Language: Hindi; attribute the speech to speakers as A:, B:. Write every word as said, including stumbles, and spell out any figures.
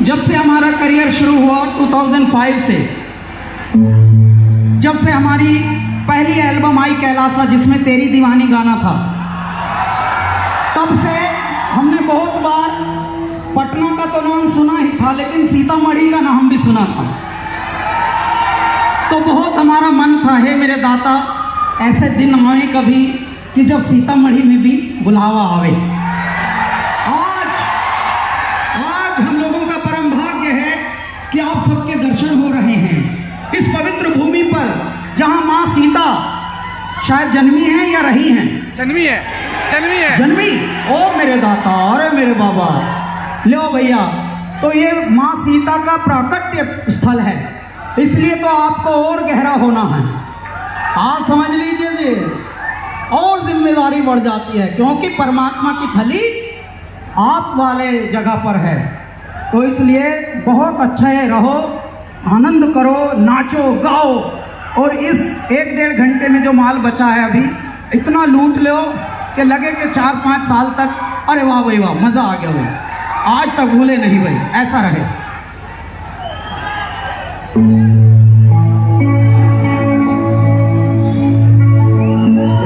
A: जब से हमारा करियर शुरू हुआ दो हज़ार पाँच से, जब से हमारी पहली एल्बम आई कैलासा जिसमें तेरी दीवानी गाना था, तब से हमने बहुत बार पटना का तो नाम सुना ही था, लेकिन सीतामढ़ी का नाम भी सुना था। तो बहुत हमारा मन था, हे मेरे दाता ऐसे दिन आए कभी कि जब सीतामढ़ी में भी बुलावा आवे। आज आज हम लोगों का परम भाग्य है कि आप सबके दर्शन हो रहे हैं इस पवित्र भूमि पर, जहां मां सीता शायद जन्मी है या रही हैं।
B: जन्मी है, जन्मी है,
A: जन्मी। ओ मेरे दाता, अरे मेरे बाबा, लो भैया। तो ये मां सीता का प्राकट्य स्थल है, इसलिए तो आपको और गहरा होना है। आप समझ लीजिए जी, और जिम्मेदारी बढ़ जाती है, क्योंकि परमात्मा की थली आप वाले जगह पर है। तो इसलिए बहुत अच्छा है, रहो, आनंद करो, नाचो गाओ, और इस एक डेढ़ घंटे में जो माल बचा है अभी इतना लूट लो कि लगे कि चार पाँच साल तक अरे वाह भाई वाह, मज़ा आ गया भाई, आज तक भूले नहीं भाई, ऐसा रहे।